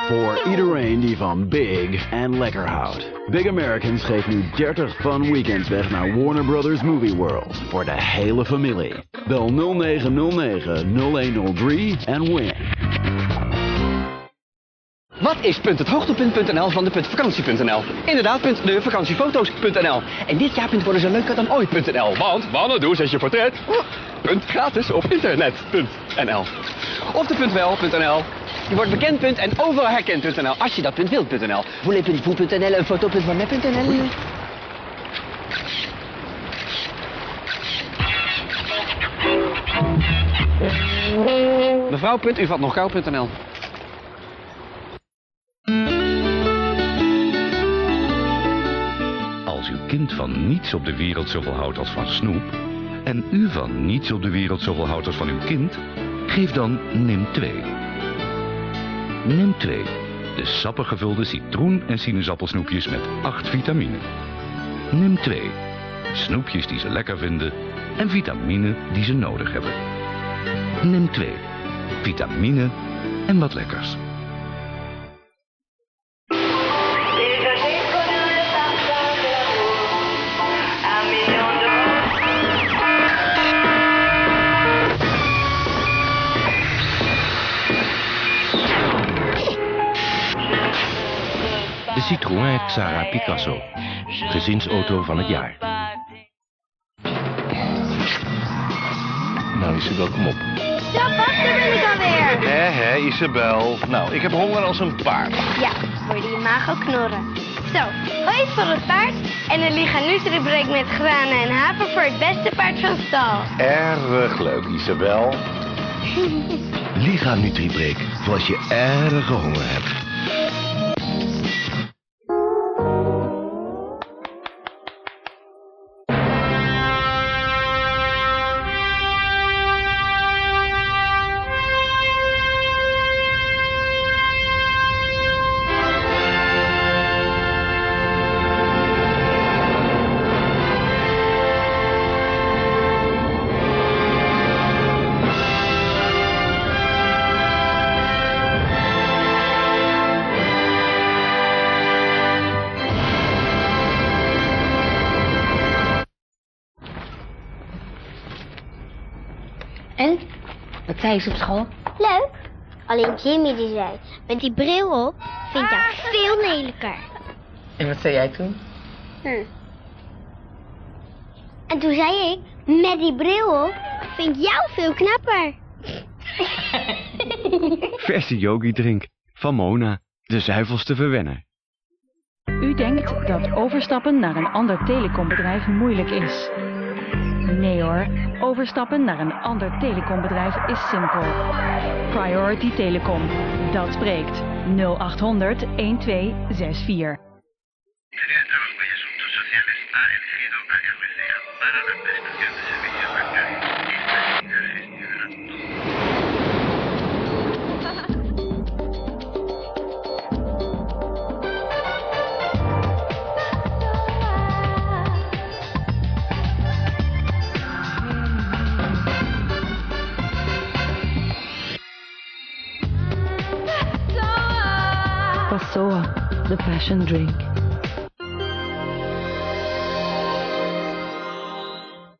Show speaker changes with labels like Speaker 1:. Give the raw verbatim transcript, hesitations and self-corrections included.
Speaker 1: Voor iedereen die van big en lekker houdt. Big Americans geeft nu dertig fun weekends weg naar Warner Brothers Movie World. Voor de hele familie. Bel nul negen nul negen nul een nul drie en win.
Speaker 2: Wat is punt het hoogtepunt punt n l van de punt vakantie punt n l? Inderdaad, punt de vakantiefoto's punt n l. En dit jaar punt worden ze leuker dan ooit punt n l. Want wanneer doe zes je portret? Punt gratis op internet punt n l. Of de punt wel punt n l. Je wordt bekend punt en overal herkend punt n l. Als je dat punt wilt punt n l. Voulez-vous punt n l, een foto punt van punt n l. Mevrouw punt u vat nog gauw punt n l.
Speaker 3: Als uw kind van niets op de wereld zoveel houdt als van snoep, en u van niets op de wereld zoveel houdt als van uw kind, geef dan N I M twee. N I M twee, de sappig gevulde citroen- en sinaasappelsnoepjes met acht vitamine. N I M twee, snoepjes die ze lekker vinden en vitamine die ze nodig hebben. N I M twee, vitamine en wat lekkers.
Speaker 4: De Citroën Xara Picasso. Gezinsauto van het jaar. Nou Isabel, kom op.
Speaker 5: Dat was er ben ik alweer.
Speaker 4: Hé hé Isabel. Nou, ik heb honger als een paard.
Speaker 5: Ja, hoor je maag ook knorren. Zo, hoi voor het paard. En een Liga Nutri-break met granen en haver voor het beste paard van stal.
Speaker 4: Erg leuk Isabel. Liga Nutri-break, voor als je erge honger hebt.
Speaker 6: En? Wat zei ze op school?
Speaker 5: Leuk. Alleen Jimmy die zei, met die bril op vind jou veel lelijker.
Speaker 6: En wat zei jij toen?
Speaker 5: Hm. En toen zei ik, met die bril op vind jou veel knapper.
Speaker 1: Verse yogi-drink van Mona, de zuivelste verwenner.
Speaker 7: U denkt dat overstappen naar een ander telecombedrijf moeilijk is. Nee hoor, overstappen naar een ander telecombedrijf is simpel. Priority Telecom, dat spreekt nul acht honderd twaalf vierenzestig. Passoa, the passion drink.